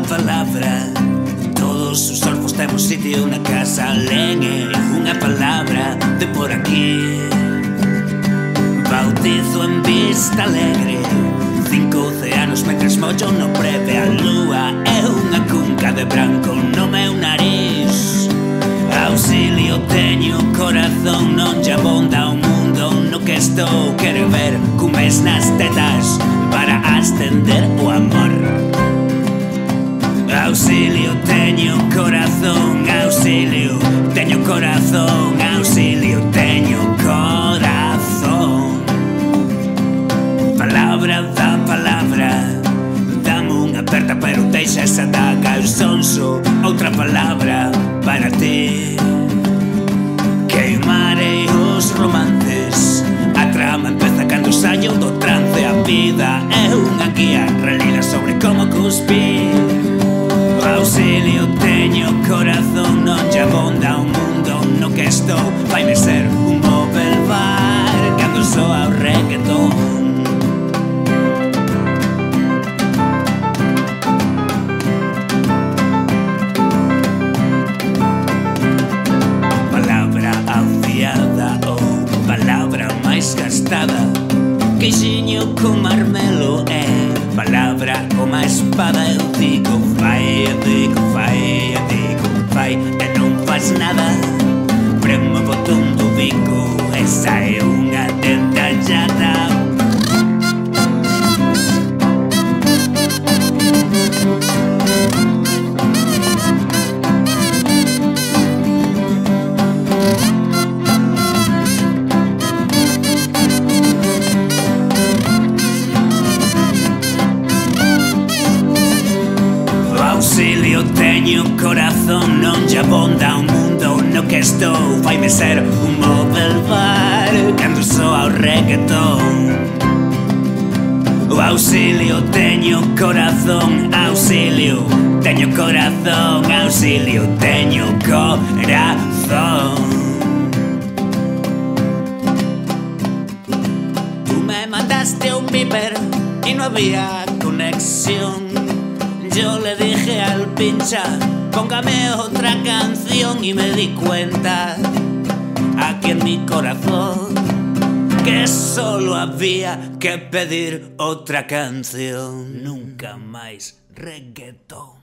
palabra. Todos os orfos temos sitio na casa. Len unha palabra de por aquí. Bautizo en Vista Alegre. 5 océanos mentres mollo no breve. A lúa é unha cunca de branco no meu nariz. Auxilio, teño corazón, non lle abonda o mundo no que estou. Quero ver cumes nas tetas para ascender o amor. Auxilio, teño corazón, auxilio, teño corazón, auxilio, teño corazón. Palabra da palabra, dame unha aperta pero deixa esa daga. Eu son só outra palabra para ti. Queimarei os romances, a trama empeza cando saio do trance. A vida é unha guía relida sobre como cuspir. Auxilio, teño corazón, non lle abonda o mundo no que estou. Vaime ser un móvel bar cando soa o reggaetón. Palabra afiada ou palabra máis gastada. Queixiño con marmelo é palabra como a espada. Eu digo fai, eu digo fai, eu digo fai e non faz nada. Premo o botón do bico e sae unha dentallada. Auxilio, teño corazón, non lle abonda o mundo no que estou. Vaime ser un móvel bar cando soa o reggaetón. Auxilio, teño corazón, auxilio, teño corazón, auxilio, teño corazón. Tú me mandaste un viper y no había conexión. Yo le dije al pincha, póngame otra canción y me di cuenta, aquí en mi corazón, que solo había que pedir otra canción. Nunca más reggaetón.